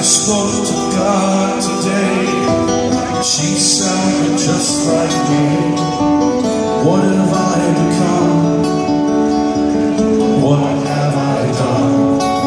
spoke to God today. She sounded just like me. What have I become? What have I done?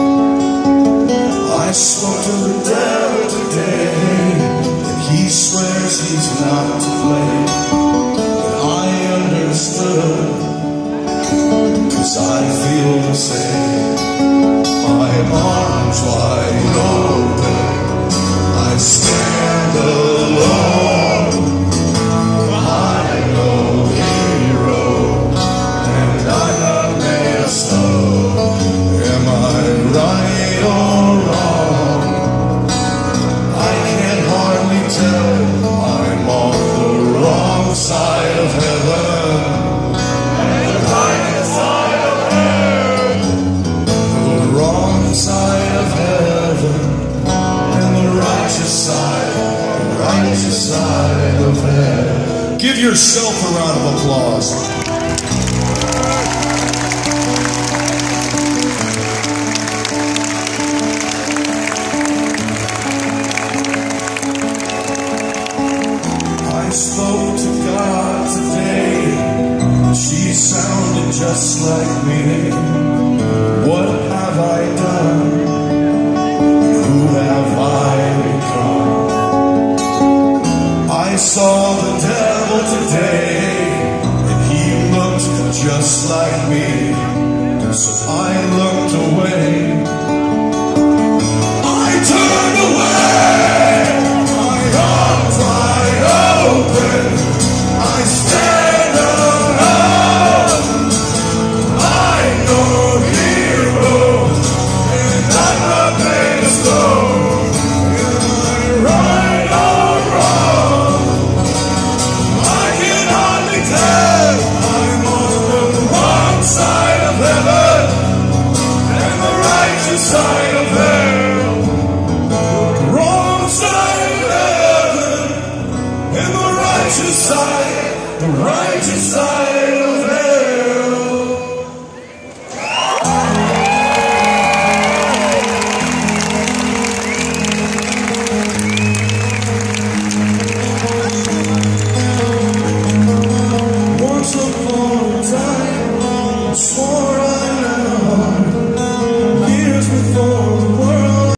I spoke to the devil today, and he swears he's not to blame. And I understood, 'cause I feel the same. My arms wide open, I stand alone. I'm no hero, and I'm not made stone. Am I right or wrong? I can hardly tell. I'm on the wrong side of heaven, and the right side of hell. The wrong side of heaven, and the righteous side of hell. Give yourself a round of applause. I spoke to God today. She sounded just like me. What have I done? Who have I become? I saw the devil today, and he looked just like me. So I looked away.